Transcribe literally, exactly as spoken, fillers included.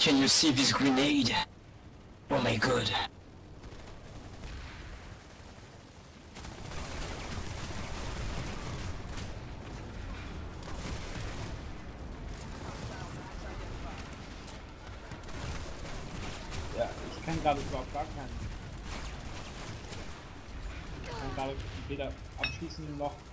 Can you see this grenade? Oh my god. Ja, ich kann gerade überhaupt gar keinen. Ich kann gerade weder abschließen noch